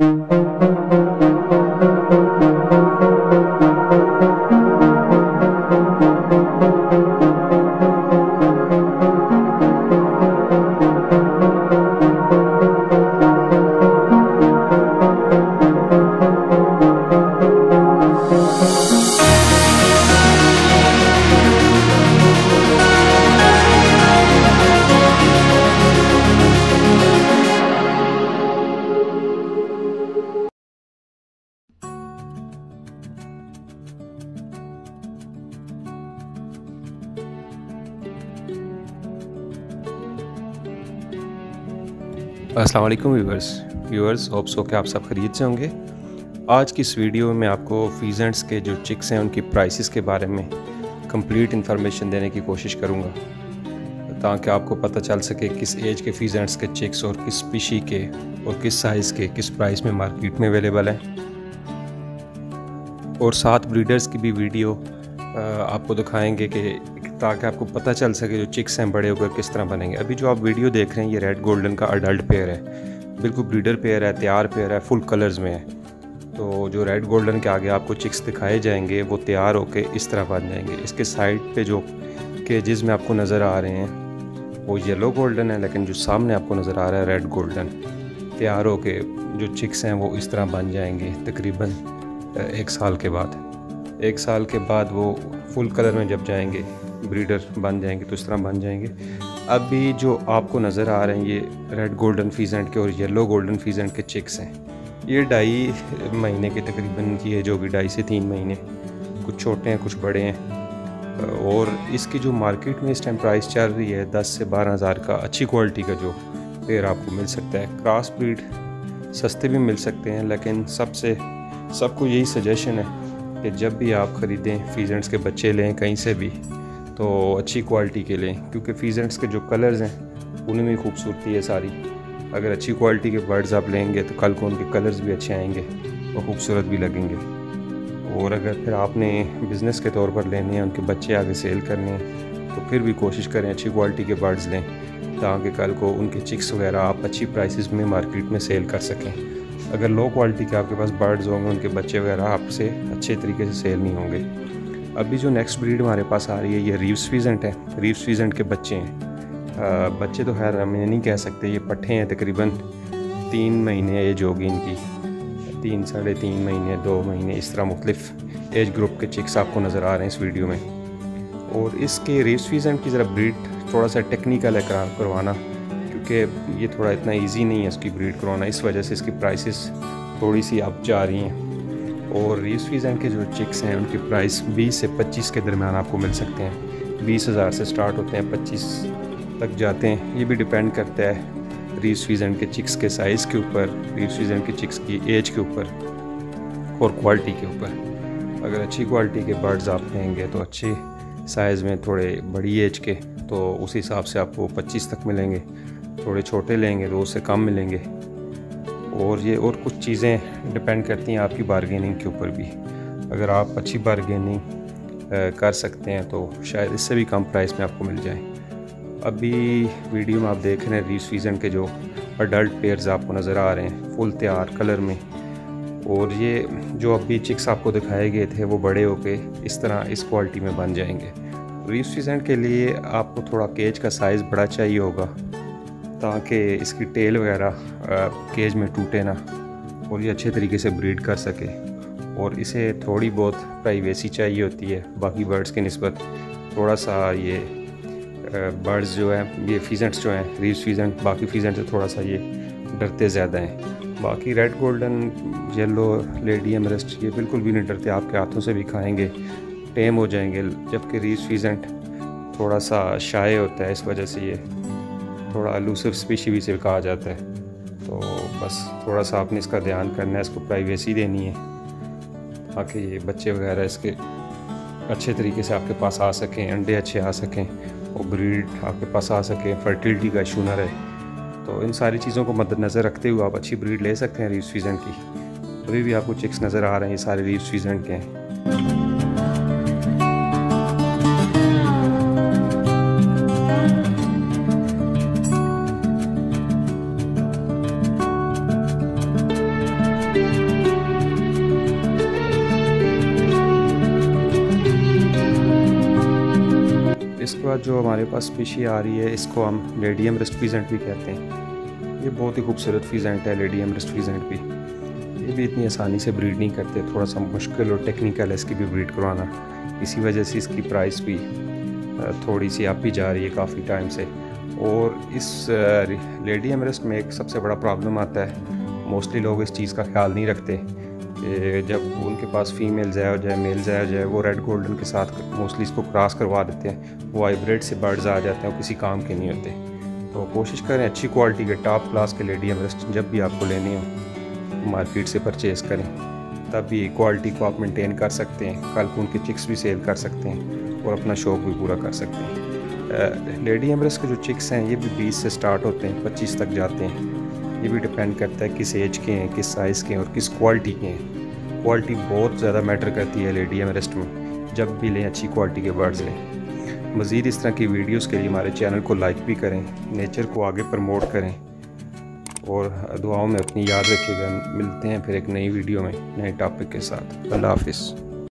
अस्सलाम वालेकुम viewers hope so कि आप सब खरीद से होंगे। आज की इस वीडियो में आपको फीजेंट्स के जो चिक्स हैं उनकी प्राइसेस के बारे में कंप्लीट इन्फॉर्मेशन देने की कोशिश करूंगा, ताकि आपको पता चल सके किस एज के फीजेंट्स के चिक्स और किस स्पीशी के और किस साइज़ के किस प्राइस में मार्केट में अवेलेबल हैं। और साथ ब्रीडर्स की भी वीडियो आपको दिखाएंगे कि ताकि आपको पता चल सके जो चिक्स हैं बड़े होकर किस तरह बनेंगे। अभी जो आप वीडियो देख रहे हैं ये रेड गोल्डन का अडल्ट पेयर है, बिल्कुल ब्रीडर पेयर है, तैयार पेयर है, फुल कलर्स में है। तो जो रेड गोल्डन के आगे आपको चिक्स दिखाए जाएंगे वो तैयार होकर इस तरह बन जाएंगे। इसके साइड पे जो केजेस में आपको नज़र आ रहे हैं वो येलो गोल्डन है, लेकिन जो सामने आपको नज़र आ रहा है रेड गोल्डन, तैयार होके जो चिक्स हैं वो इस तरह बन जाएंगे तकरीबन 1 साल के बाद। 1 साल के बाद वो फुल कलर में जब जाएंगे, ब्रीडर बन जाएंगे तो इस तरह बन जाएंगे। अभी जो आपको नज़र आ रहे हैं ये रेड गोल्डन फीजेंट के और येलो गोल्डन फीजेंट के चिक्स हैं। ये 2.5 महीने के तकरीबन की एज होगी, 2.5 से 3 महीने। कुछ छोटे हैं कुछ बड़े हैं। और इसकी जो मार्केट में इस टाइम प्राइस चल रही है 10 से 12 हज़ार का अच्छी क्वालिटी का जो पेयर आपको मिल सकता है। क्रॉस ब्रीड सस्ते भी मिल सकते हैं, लेकिन सबको यही सजेशन है कि जब भी आप ख़रीदें फीजेंट्स के बच्चे लें कहीं से भी तो अच्छी क्वालिटी के लें, क्योंकि फीजेंट्स के जो कलर्स हैं उनमें खूबसूरती है सारी। अगर अच्छी क्वालिटी के बर्ड्स आप लेंगे तो कल को उनके कलर्स भी अच्छे आएंगे और ख़ूबसूरत भी लगेंगे। और अगर फिर आपने बिज़नेस के तौर पर लेने हैं, उनके बच्चे आगे सेल करने हैं, तो फिर भी कोशिश करें अच्छी क्वालिटी के बर्ड्स लें, ताकि कल को उनके चिक्स वगैरह आप अच्छी प्राइसेस में मार्केट में सेल कर सकें। अगर लो क्वालिटी के आपके पास बर्ड्स होंगे, उनके बच्चे वगैरह आपसे अच्छे तरीके से सेल नहीं होंगे। अभी जो नेक्स्ट ब्रीड हमारे पास आ रही है ये रीव्स फीजेंट है। रीव्स फीजेंट के बच्चे हैं। बच्चे तो खैर हम नहीं कह सकते, ये पट्ठे हैं। तकरीबन 3 महीने एज होगी इनकी, 3 साढ़े 3 महीने 2 महीने, इस तरह मुख्तलिफ एज ग्रुप के चिक्स आपको नज़र आ रहे हैं इस वीडियो में। और इसके रीव्स फीजेंट की ज़रा ब्रीड थोड़ा सा टेक्निकल है करवाना, क्योंकि ये थोड़ा इतना ईजी नहीं है इसकी ब्रीड करवाना। इस वजह से इसकी प्राइसेस थोड़ी सी अप जा रही हैं। और रीव्स फीजेंट के जो चिक्स हैं उनकी प्राइस 20 से 25 के दरमियान आपको मिल सकते हैं। 20,000 से स्टार्ट होते हैं, 25 तक जाते हैं। ये भी डिपेंड करता है रीव्स फीजेंट के चिक्स के साइज़ के ऊपर, रीव्स फीजेंट के चिक्स की एज के ऊपर और क्वालिटी के ऊपर। अगर अच्छी क्वालिटी के बर्ड्स आप लेंगे तो अच्छे साइज़ में, थोड़े बड़ी एज के, तो उस हिसाब से आपको 25 तक मिलेंगे। थोड़े छोटे लेंगे तो उससे कम मिलेंगे। और ये और कुछ चीज़ें डिपेंड करती हैं आपकी बारगेनिंग के ऊपर भी। अगर आप अच्छी बारगेनिंग कर सकते हैं तो शायद इससे भी कम प्राइस में आपको मिल जाए। अभी वीडियो में आप देख रहे हैं रीव्स फीजेंट के जो अडल्ट पेयर्स आपको नज़र आ रहे हैं फुल तैयार कलर में। और ये जो अभी चिक्स आपको दिखाए गए थे वो बड़े होके इस तरह इस क्वालिटी में बन जाएंगे। रीव्स फीजेंट के लिए आपको थोड़ा केज का साइज़ बड़ा चाहिए होगा, ताकि इसकी टेल वगैरह केज में टूटे ना और ये अच्छे तरीके से ब्रीड कर सके। और इसे थोड़ी बहुत प्राइवेसी चाहिए होती है बाकी बर्ड्स के निस्बत। थोड़ा सा ये बर्ड्स जो है, ये फीजेंट्स जो हैं, रीव्स फीजेंट बाकी फीजेंट से थोड़ा सा ये डरते ज़्यादा हैं। बाकी red golden, yellow, lady Amherst ये बिल्कुल भी नहीं डरते, आपके हाथों से भी खाएंगे, टेम हो जाएंगे। जबकि रीव्स फीजेंट थोड़ा सा शाय होता है, इस वजह से ये थोड़ा एलूसिव स्पीशी भी से कहा जाता है। तो बस थोड़ा सा आपने इसका ध्यान करना है, इसको प्राइवेसी देनी है, ताकि ये बच्चे वगैरह इसके अच्छे तरीके से आपके पास आ सकें, अंडे अच्छे आ सकें और ब्रीड आपके पास आ सके, फर्टिलिटी का इशू ना रहे। तो इन सारी चीज़ों को मद्देनज़र रखते हुए आप अच्छी ब्रीड ले सकते हैं रीव्स फीजेंट की। अभी भी आपको चिक्स नज़र आ रहे हैं, ये सारे रीव्स फीजेंट के हैं। उसके बाद जो हमारे पास स्पीशी आ रही है, इसको हम लेडी एमरेस्ट फीजेंट भी कहते हैं। ये बहुत ही खूबसूरत फीजेंट है, लेडी एमरेस्ट फीजेंट भी। ये भी इतनी आसानी से ब्रीड नहीं करते, थोड़ा सा मुश्किल और टेक्निकल है इसकी भी ब्रीड करवाना। इसी वजह से इसकी प्राइस भी थोड़ी सी अप ही जा रही है काफ़ी टाइम से। और इस लेडी एमरेस्ट में एक सबसे बड़ा प्रॉब्लम आता है, मोस्टली लोग इस चीज़ का ख्याल नहीं रखते कि जब उनके पास फीमेल ज़ाया हो जाए, मेल ज़ाया हो जाए, वो रेड गोल्डन के साथ मोस्टली इसको क्रॉस करवा देते हैं। वो हाइब्रिड से बर्ड्स आ जाते हैं, वो किसी काम के नहीं होते। तो कोशिश करें अच्छी क्वालिटी के टॉप क्लास के लेडी एमरेस्ट जब भी आपको लेनी हो मार्केट से परचेज़ करें, तब ये क्वालिटी को आप मेंटेन कर सकते हैं। कल को उनके चिक्स भी सेल कर सकते हैं और अपना शौक़ भी पूरा कर सकते हैं। लेडी एमरेस्ट के जो चिक्स हैं ये भी 20 से स्टार्ट होते हैं, 25 तक जाते हैं। ये भी डिपेंड करता है किस एज के हैं, किस साइज़ के हैं और किस क्वालिटी के हैं। क्वालिटी बहुत ज़्यादा मैटर करती है लेडी एमरेस्ट में। जब भी लें अच्छी क्वालिटी के बर्ड्स लें। मज़ीद इस तरह की वीडियोस के लिए हमारे चैनल को लाइक भी करें, नेचर को आगे प्रमोट करें और दुआओं में अपनी याद रखिएगा। मिलते हैं फिर एक नई वीडियो में नए टॉपिक के साथ। अल्लाह हाफ़िज़।